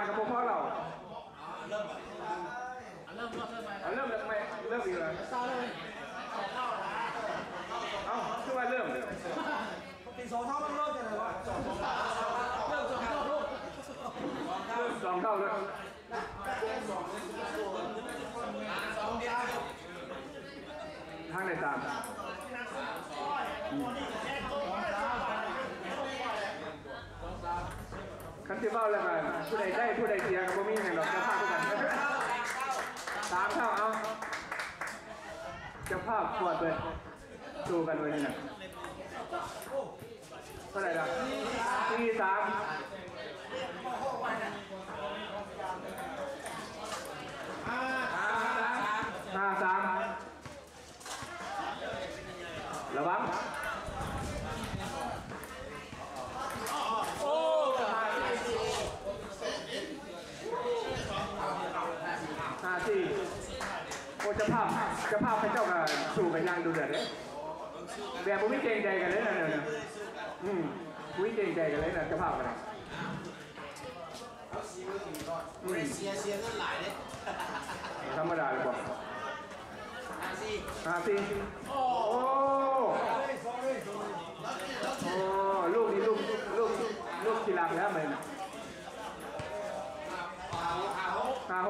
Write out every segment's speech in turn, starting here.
กับพ่อเราเริ่มอีกแล้วเอ้าคือว่าเริ่มตี2 เท่าเริ่มยังไงวะเริ่ม2 เท่าลูก 2 เท่าเลยทางไหนตามคันที่เบ้าแล้วกันผู้ใดได้ผู้ใดเสียกับพวกมีอย่างหรอกจะพาพวกกัน3 เท่าเอาจะภาพขวดเลยดูกันเลยนี่นะเท่าไหร่ล่ะ4 3 5 3ระวังโอ้5 4โอ้จะภาพพระเจ้ากับสู่กันยังดูเดือดเลยแบบผมไม่เกรงใจกันเลยนะเนี่ยไม่เกรงใจกันเลยนะจะภาพกันเสียเงินหลายเลยธรรมดาเลยบอก5 4โอ้ลูกนี่ลูกกีฬาแล้วไหมนะ5 6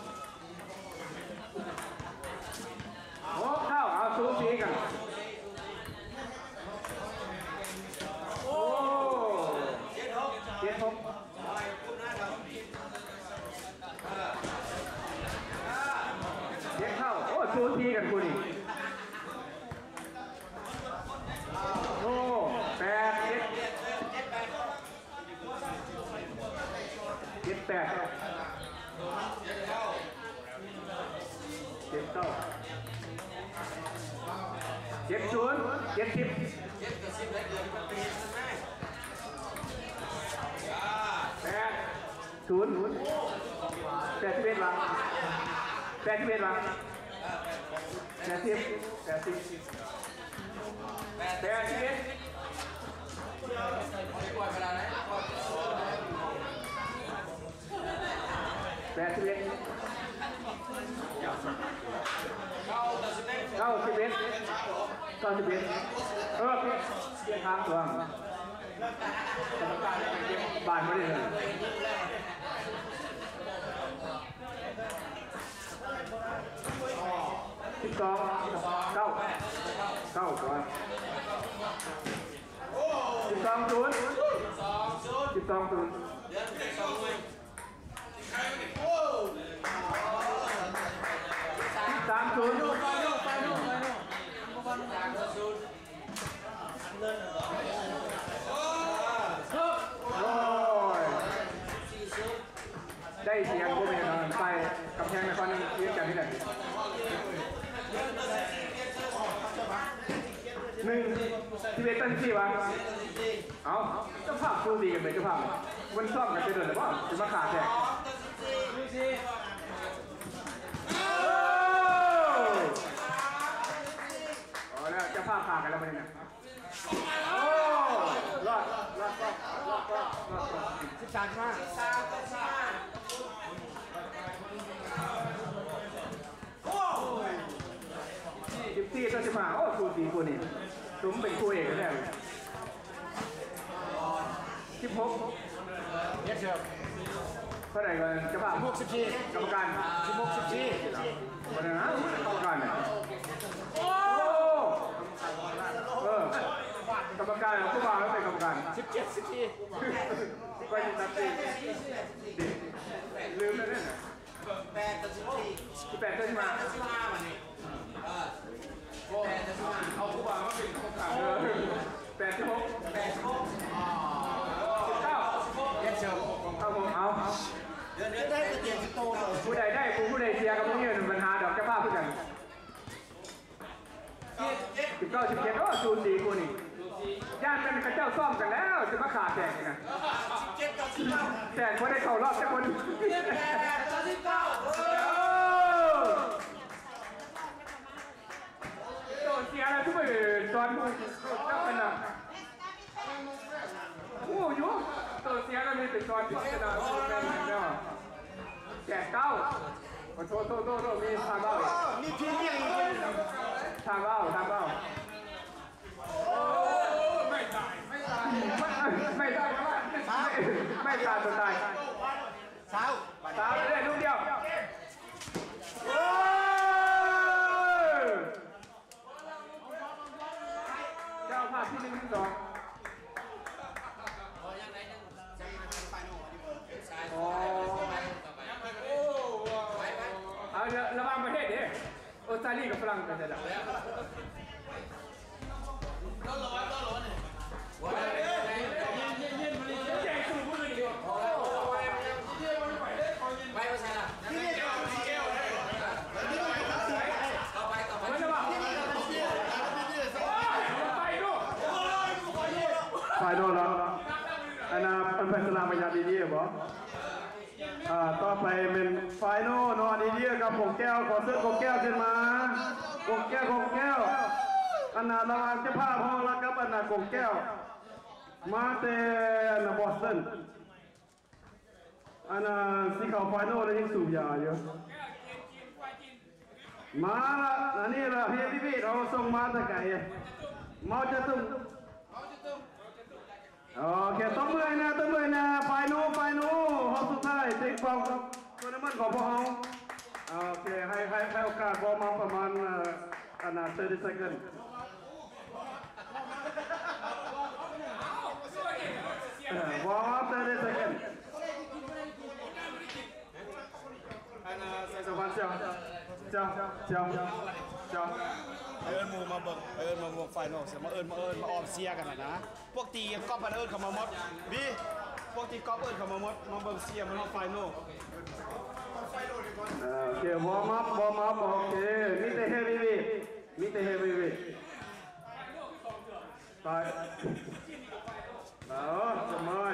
เข้าเอาซูซีกันโอ้7 6เข้าโอ้ซูซีกันคุณนี่โอ้8 7 8 7 8 70 70ได้เกินมันเป็นใช่ไหม8 0 81 วะ81 วะ80 ปล่อยเวลาไหน81 91ทางตัวบ้านไม่ได้เลย12 9ตัว12 0 ได้เสียงพวกนี้ไปกับแพงในคอนนี้เรียกกันที่ไหน1ที่เวตัน4 วะเอาเจ้าภาพสู้ดีกันเลยเจ้าภาพมันซ่อมกันไปเดินหรือเปล่าจะมาขาดแทกแล้วจะภาพขาดกันแล้วมันเนี่ยโอ้รอด13 มาก14 ต่อ 15โอ้คู่ดีคู่นี้สมเป็นคู่เอกแน่เลย16เยอะเชียวเท่าไหร่กันจะภาพ16 14กรรมการ16 14วันนั้นกรรมการเนี่ยกรรมการผู้บ่าวแล้วเป็นกรรมการ17 14ไปตัดสินลืมแล้วเนี่ย8 ต่อ 14 18 ต่อ 15วันนี้8 ต่อ 15เอาผู้บ่าวมาเป็นกรรมการ8 16 19เย็นเชิญเอาเดือนได้เตียงโตผู้ใดได้ผู้ใดเสียกับพวกนี้เป็นปัญหาดอกจะภาพเพื่อกัน19 17โอ้ซูนดีกูนี่ย่านกันกับเจ้าซ่อมกันแล้วจะมาขาดแตกกัน17 ต่อ 19แต่พอได้เข้ารอบจะคน18 ต่อ 19โดนเสียแล้วทุกคนตอนผู้เจ้าเป็นอะโอ้ยโดนเสียแล้วมีแต่ตอนผู้ชนะแล้วโทษมีทางเบ้ามีพีเรียงอีกทางเบ้าไม่ตายจนตายเช้าเลยลูกเดียวเจ้าภาพที่1 ที่ 2เอาเดี๋ยวระวังประเทศดิออสเตรเลียกับฝรั่งกันจะดับไฟโดนแล้วอันนั้นเป็นสนามพยาดีๆบ่ต่อไปเป็นไฟโน่นอนดีๆกับผมแก้วขอเสื้อผมแก้วขึ้นมาผมแก้วอันนั้นระวังจะพาห้องแล้วกับอันนั้นผมแก้วมาเตนบอสตันอันนั้นสีขาวไฟโน่แล้วยังสูบยาอยู่มาละอันนี้ละเฮียพี่เราส่งมาแต่ไกลเมาจะตุ้มโอเคต้มเมื่อยนะไฟโน่ห้องสุดท้ายติ๊กฟองตัวน้ำมันของพวกเราโอเคให้โอกาสบอลมาประมาณอันนั้น30 secondsวอร์มอัพ30 seconds อันนั้นใส่สบายเจ้าเอิญมูมาเบิกเอิญมาบวกไฟนอลเสียมาเอิญมาออมเสียกันนะพวกตีก๊อปเอิญเขามามดบีพวกตีก๊อปเอิญเขามามดมาเบิกเสียมาไฟนอลโอเควอร์มอัพโอเคมิเตเฮวีวีไปแล้วสบาย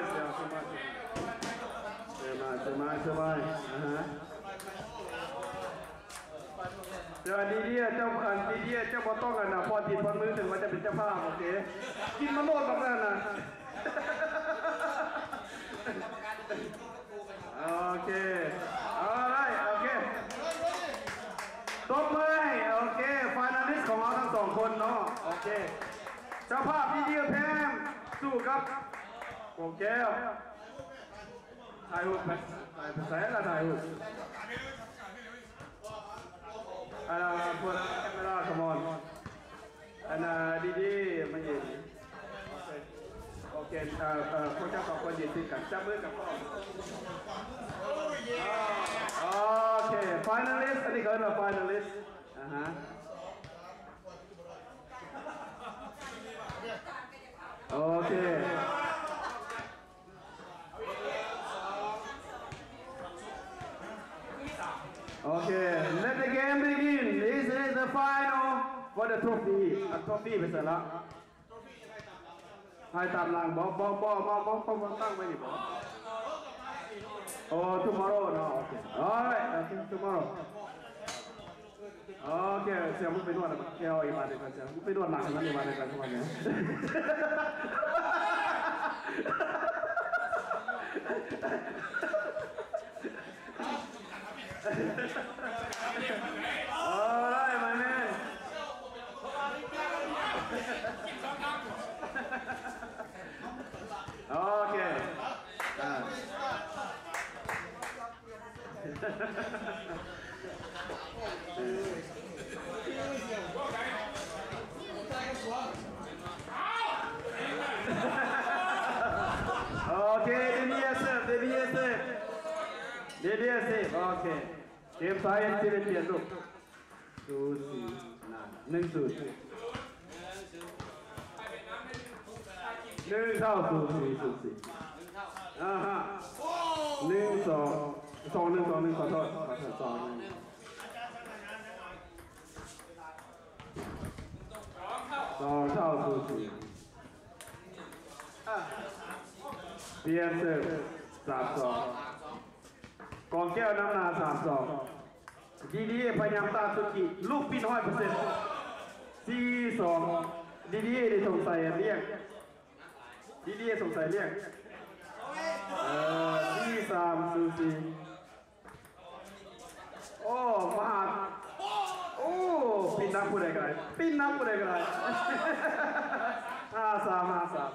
เดี๋ยวดีๆเจ้าบ่ต้องกันนะพอติดพอมือถึงว่าจะเป็นเจ้าภาพโอเคกินมะม่วงกับนั่นนะโอเคโอเคตบมือโอเคฟานาลิสของเราทั้ง2 คนเนาะโอเคเจ้าภาพดีๆแพมสู้ครับโอเคถ่ายรูปไปใส่ละถ่ายรูปอันนั้นพวกแคมเมราคอมอนอันนั้นดีๆมายืนโอเคพวกเจ้า2 คนยืนติดกันจับมือกับพ่อโอเค finalist อันนี้ก็เป็น finalist โอเคOkay, let the game begin. This is the final for the trophy. A trophy เป็นสัญลักษณ์ให้ตามหลังบอกตั้งไว้ดิบอก Oh, tomorrow, no. Okay. Alright, okay, tomorrow. Okay, เสียมึงไปนวดแก้วอีกมาเดียวกันเสียมึงไปนวดหลังกันอีกมาเดียวกันทุกวันนี้Alright, my man. Okay. Okay, DBSF. Okay. เกมซ้ายที่เป็นเปลี่ยนลูกดูสิ1-0 1เท่า0-4 1-2 ขอโทษ2เท่า0-4เปลี่ยนเสิร์ฟ3-2กองแก้วน้ำหนา3-2ดีๆพยายามตามสุกิลูกปีน100% 4-2ดีๆได้สงสัยเรียกดีๆสงสัยเรียก4-3 4-4 โอ้มาโอ้ปินนักผู้ใดกันไรปินนักผู้ใดกันไร53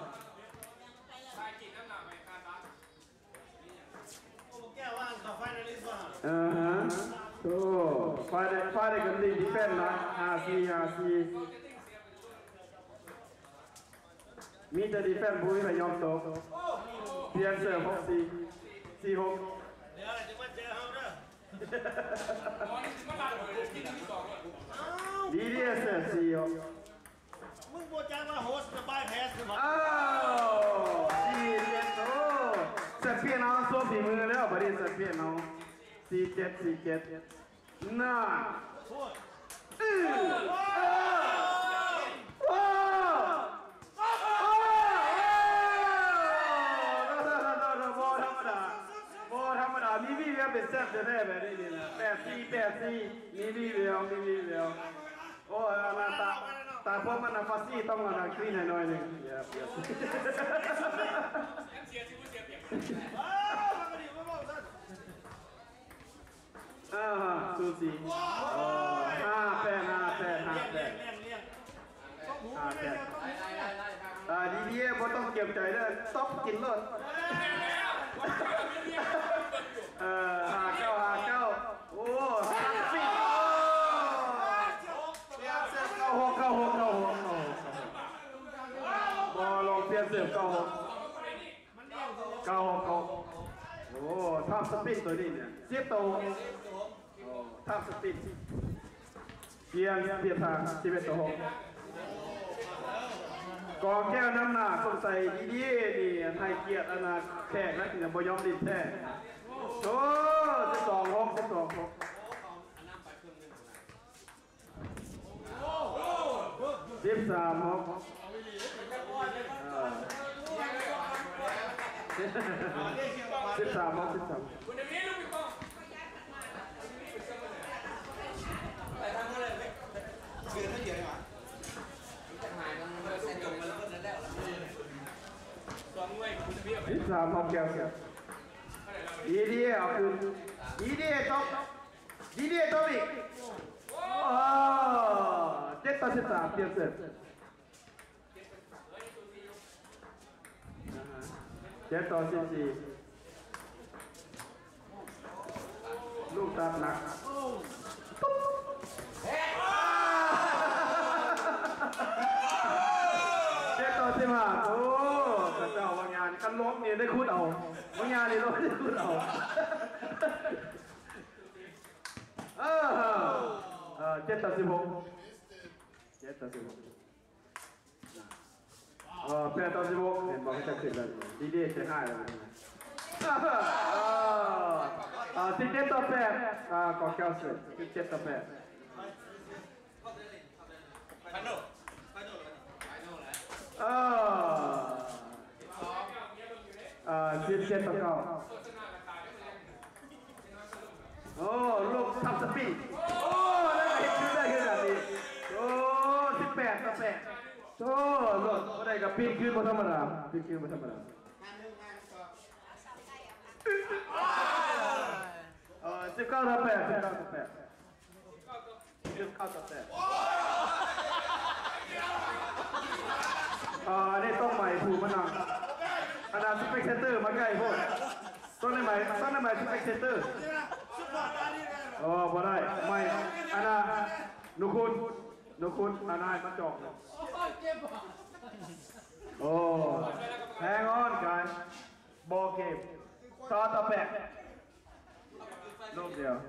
โอ้ไฟได้กันดีดีแป้นนะ54มีแต่ดีแป้นผู้ไม่ยอมตกเพียงเสิร์ฟ64 46 เดี๋ยวจะมาเจอเขาเด้อดีดีเสิร์ฟ4 มึงโบจ้างมาโฮสต์จะบายแพสหรือเปล่าอ้าว47โอ้เสิร์ฟเพียงเอาโซ่ฝีมือแล้วบริเสิร์ฟเพียงเอา47น่าพูดมีวีเวียเป็นแซ่บแท้ๆแบบนี้นี่นะ84มีวีเวียโอ้ตาพวกมันฟาซี่ต้องมาคลีนหน่อยนึงซูซี่5 8ดีๆบ่ต้องเก็บใจเด้อต๊อปกินรถ59โอ้50บอลงเปลี่ยนเสือ96โอ้ทับสปินตัวนี้เนี่ยเสียบตัวทับสปินเปลี่ยนทาง11ต่อ6กองแก้วน้ำหนักสงสัยดีๆนี่ให้เกียรติอนาแขกและถึงจะบ่ยอมดิ้นแท้โอ้12-6คุณจะมีลูกปิงปองไปทำอะไรไปเกินไม่เยอะหรอจะหายมันเส้นจบมันแล้วก็แล้วสองเว้ยคุณจะมีอะไร13แก้วดีเอาคือดีต๊อกอีก7-13เปลี่ยนเสร็จ7-14ลูกตัดหนัก7-15โอ้กระเจ้าบางงานกันล้มเนี่ยได้คุดเอาบางงานนี่ล้มได้คุดเอา7-168-16เห็นบอกให้จะขึ้นเลยดีๆจะง่ายเลย17-8ก่อนแก้วเสร็จ17-817-9โอ้ลูกทับสปีดโอ้ได้ขึ้นแบบนี้โอ้18-8โอ้ลูกได้กับปีนขึ้นมาธรรมดานี่ต้องใหม่ผูมะนาวอันนั้นสเปกเซนเตอร์มาใกล้พวกต้องได้ใหม่สเปกเซนเตอร์บ่ได้ไม่อันนั้นนุคุณอันนั้นมาจอกโอ้แฮงออนกันบอลเกมต่อ8ลูกเดียว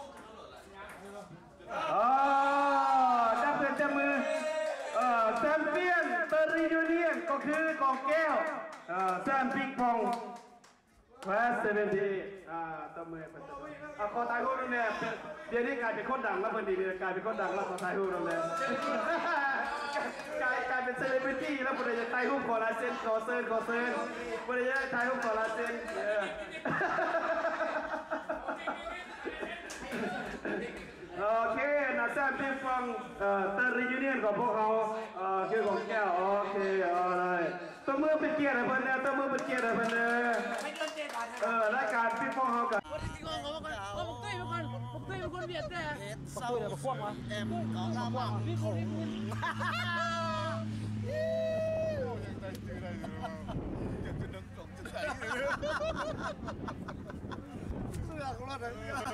จับมือแชมเปี้ยนเตอร์รียูเนียนก็คือกองแก้วแซมปิงปองแคลส70ตบมือขอถ่ายรูปด้วยเนี่ยเดี๋ยวนี้กลายเป็นคนดังแล้วพอดีกลายเป็นคนดังแล้วขอถ่ายรูปด้วยเนี่ยกลายเป็นเซเลบริตี้แล้วพอดีจะถ่ายรูปขอลายเซ็นขอเซิร์นพอดีจะถ่ายรูปขอลายเซ็นโอเคนะแซมปิงปองเตอร์รียูเนียนของพวกเขาคือของแก้วโอเคอะไรตัวมือเป็นเกียร์อะไรเพื่อนเนี่ยตัวมือเป็นเกียร์อะไรเพื่อนเนี่ยรายการปิงปองเขากันคนเวียดแน่เฮ็ดเศร้าแอมของเราบ้างคงเสื้อของเราทั้งนั้น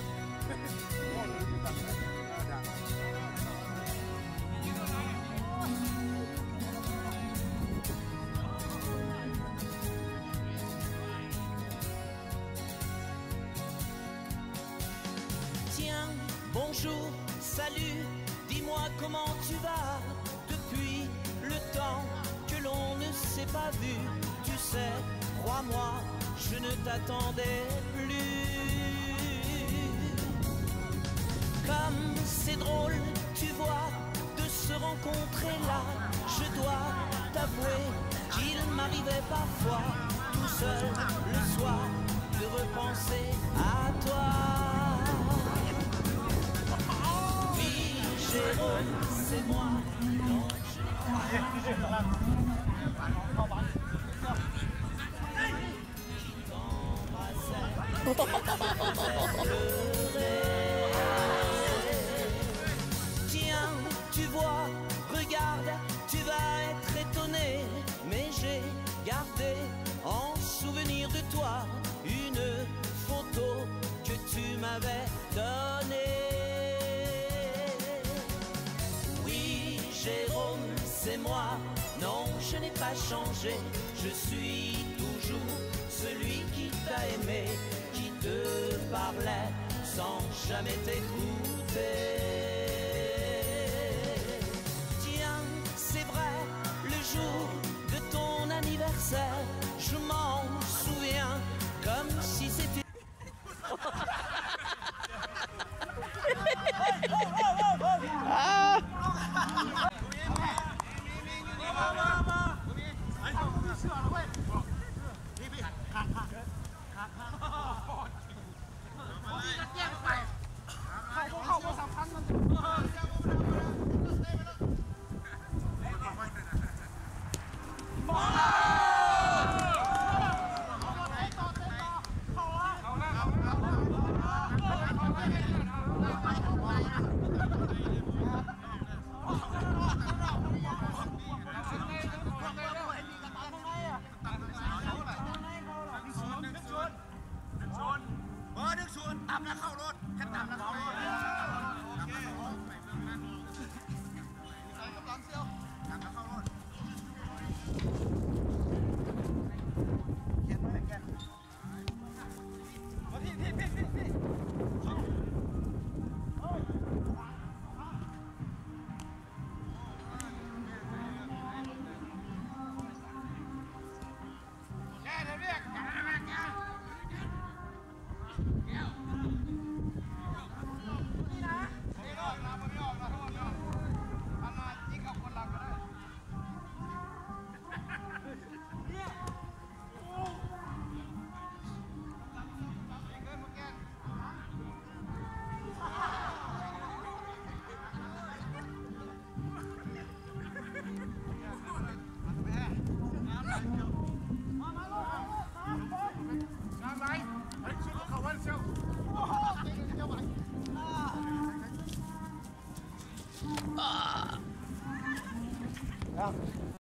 Tiens, bonjour, salut, dis-moi comment tu vas depuis le temps que l'on ne s'est pas vu. Tu sais, crois-moi, je ne t'attendais plus. Comme c'est drôle, tu vois, de se rencontrer là. Je dois t'avouer qu'il m'arrivait parfois, tout seul le soir, de repenser à toi. Jérôme, c'est moi. Non, tiens, tu vois, regarde, tu vas être étonné, mais j'ai gardé en souvenir de toi une photo que tu m'avais donnée. Jérôme, c'est moi, non, je n'ai pas changé, je suis toujours celui qui t'a aimé, qui te parlait sans jamais t'écouter. Tiens, c'est vrai, le jour de ton anniversaire, je m'en souviens comme si c'était... Ah.